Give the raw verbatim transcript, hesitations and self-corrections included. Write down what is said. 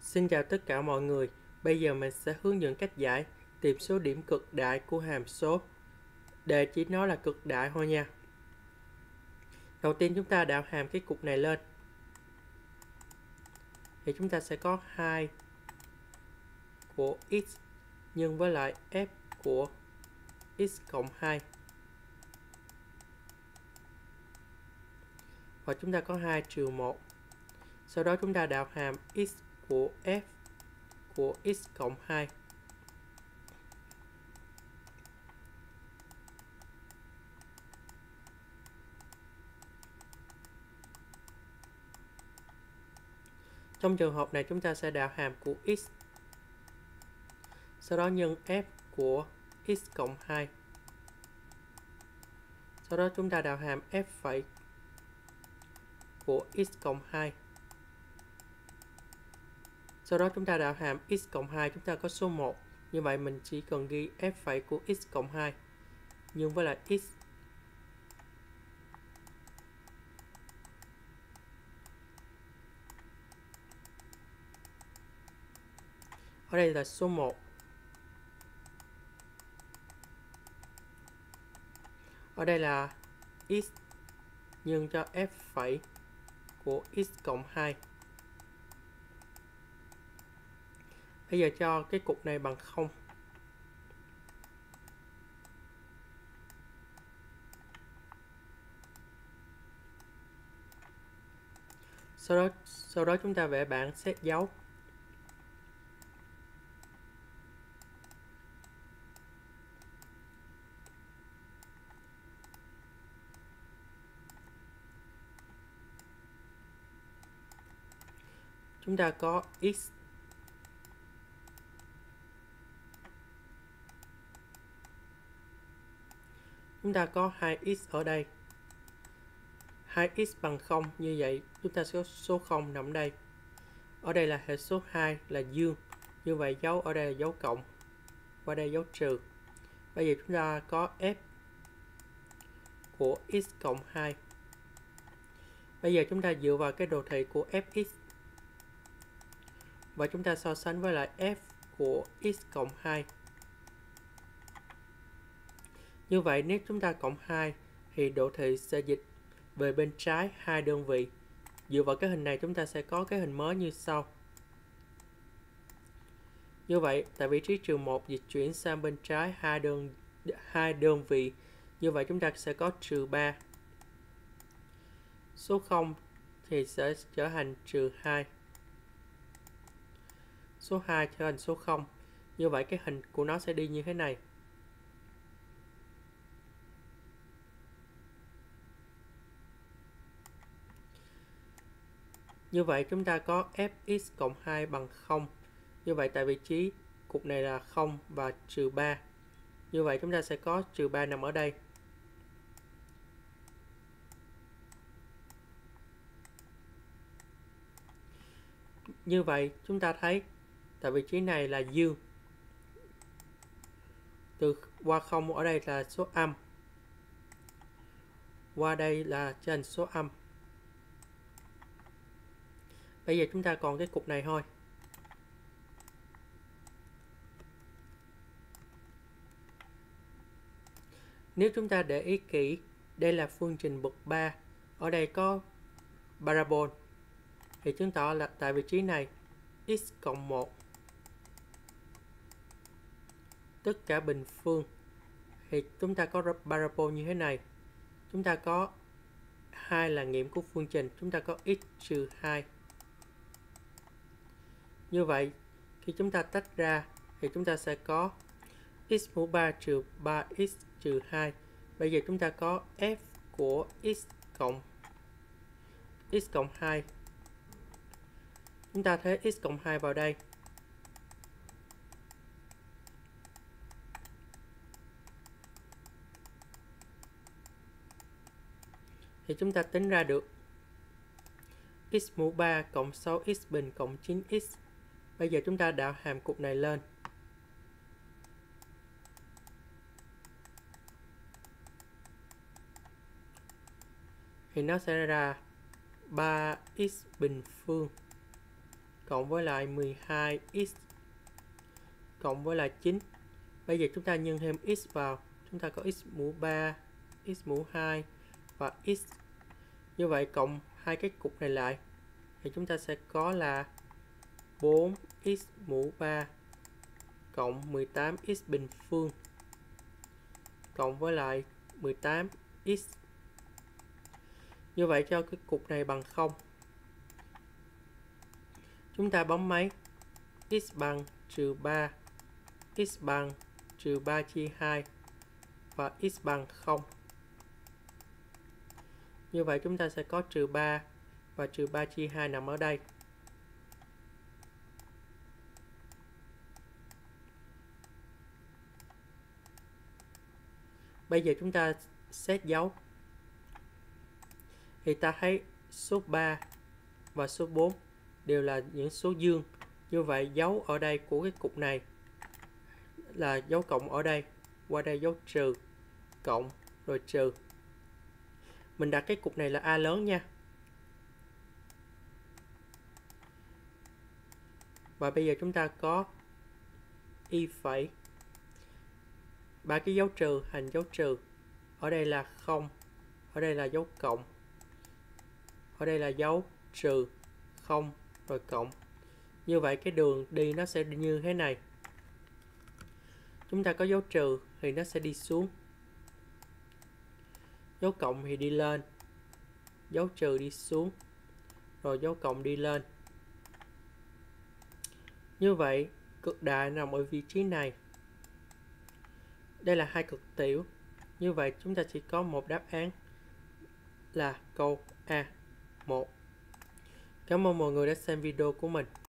Xin chào tất cả mọi người. Bây giờ mình sẽ hướng dẫn cách giải tìm số điểm cực đại của hàm số. Đề chỉ nói là cực đại thôi nha. Đầu tiên chúng ta đạo hàm cái cục này lên. Thì chúng ta sẽ có hai của x nhân với lại f của x cộng hai. Và chúng ta có hai trừ một. Sau đó chúng ta đạo hàm x của f của x cộng hai. Trong trường hợp này chúng ta sẽ đạo hàm của x. Sau đó nhân f của x cộng hai. Sau đó chúng ta đạo hàm f phẩy của x cộng hai. Sau đó chúng ta đạo hàm x cộng hai, chúng ta có số một. Như vậy mình chỉ cần ghi f phẩy của x cộng hai nhân với lại x. Ở đây là số một. Ở đây là x nhân cho f phẩy của x cộng hai. Bây giờ cho cái cục này bằng không. Sau đó, sau đó chúng ta vẽ bảng xét dấu. Chúng ta có x chúng ta có hai x ở đây. hai x bằng không, như vậy chúng ta sẽ có số không nằm đây. Ở đây là hệ số hai là dương, như vậy dấu ở đây là dấu cộng, qua đây dấu trừ. Bây giờ chúng ta có f của x cộng hai. Bây giờ chúng ta dựa vào cái đồ thị của fx và chúng ta so sánh với lại f của x cộng hai. Như vậy nếu chúng ta cộng hai thì độ thị sẽ dịch về bên trái hai đơn vị. Dựa vào cái hình này chúng ta sẽ có cái hình mới như sau. Như vậy tại vị trí trừ một dịch chuyển sang bên trái hai đơn hai đơn vị. Như vậy chúng ta sẽ có trừ ba. Số không thì sẽ trở thành trừ hai. Số hai trở thành số không. Như vậy cái hình của nó sẽ đi như thế này. Như vậy chúng ta có fx cộng hai bằng không. Như vậy tại vị trí cục này là không và trừ ba. Như vậy chúng ta sẽ có trừ ba nằm ở đây. Như vậy chúng ta thấy tại vị trí này là dương. Từ qua không ở đây là số âm. Qua đây là trở thành số âm. Bây giờ chúng ta còn cái cục này thôi. Nếu chúng ta để ý kỹ, đây là phương trình bậc ba. Ở đây có parabol. Thì chứng tỏ là tại vị trí này x cộng một. Tất cả bình phương. Thì chúng ta có parabol như thế này. Chúng ta có hai là nghiệm của phương trình. Chúng ta có x trừ hai. Như vậy khi chúng ta tách ra thì chúng ta sẽ có x mũ ba trừ ba x trừ hai. Bây giờ chúng ta có f của x cộng x cộng hai. Chúng ta thế x cộng hai vào đây. Thì chúng ta tính ra được x mũ ba cộng sáu x bình cộng chín x. Bây giờ chúng ta đạo hàm cục này lên. Thì nó sẽ ra ba x bình phương cộng với lại mười hai x cộng với lại chín. Bây giờ chúng ta nhân thêm x vào, chúng ta có x mũ ba, x mũ hai và x. Như vậy cộng hai cái cục này lại thì chúng ta sẽ có là bốn x mũ ba cộng mười tám x bình phương cộng với lại mười tám x. Như vậy cho cái cục này bằng không, chúng ta bấm máy x bằng trừ ba, x bằng trừ ba chia hai và x bằng không. Như vậy chúng ta sẽ có trừ ba và trừ ba chia hai nằm ở đây. Bây giờ chúng ta xét dấu thì ta thấy số ba và số bốn đều là những số dương. Như vậy dấu ở đây của cái cục này là dấu cộng ở đây, qua đây dấu trừ, cộng, rồi trừ. Mình đặt cái cục này là A lớn nha. Và bây giờ chúng ta có y phẩy. Ba cái dấu trừ thành dấu trừ. Ở đây là không, ở đây là dấu cộng, ở đây là dấu trừ, không, rồi cộng. Như vậy cái đường đi nó sẽ như thế này. Chúng ta có dấu trừ thì nó sẽ đi xuống, dấu cộng thì đi lên, dấu trừ đi xuống, rồi dấu cộng đi lên. Như vậy cực đại nằm ở vị trí này. Đây là hai cực tiểu. Như vậy chúng ta chỉ có một đáp án là câu A một. Cảm ơn mọi người đã xem video của mình.